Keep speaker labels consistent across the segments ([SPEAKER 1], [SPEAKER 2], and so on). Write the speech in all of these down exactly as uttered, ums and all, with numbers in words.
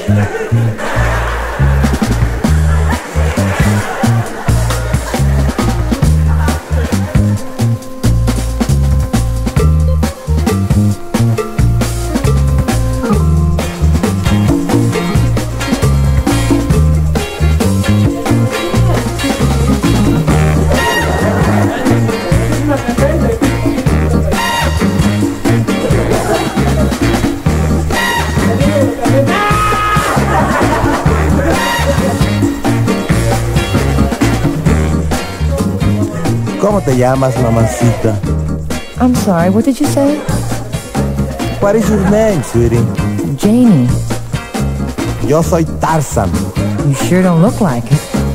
[SPEAKER 1] ¿Cómo te llamas, mamacita?
[SPEAKER 2] I'm sorry, what did you say?
[SPEAKER 1] What is your name, sweetie?
[SPEAKER 2] Janie.
[SPEAKER 1] Yo soy Tarzan.
[SPEAKER 2] You sure don't look like it.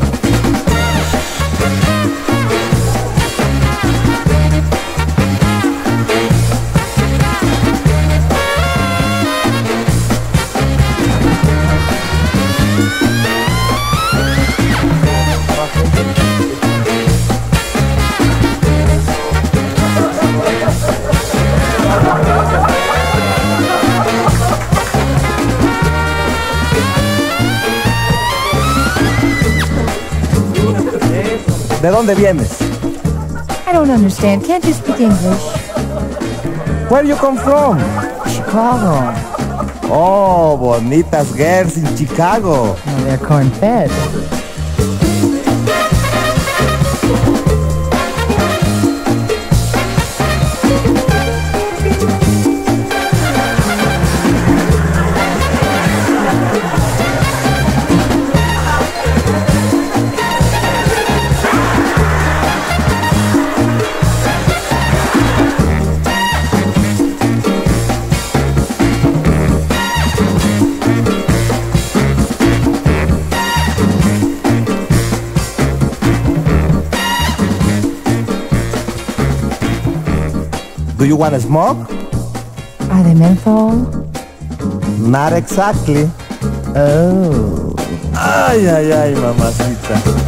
[SPEAKER 1] ¿De dónde vienes?
[SPEAKER 2] I don't understand. Can't you speak English?
[SPEAKER 1] Where you come from?
[SPEAKER 2] Chicago.
[SPEAKER 1] Oh, bonitas girls in Chicago.
[SPEAKER 2] Oh, they're corn-fed.
[SPEAKER 1] Do you want to smoke?
[SPEAKER 2] Are they menthol?
[SPEAKER 1] Not exactly.
[SPEAKER 2] Oh.
[SPEAKER 1] Ay, ay, ay, mamacita.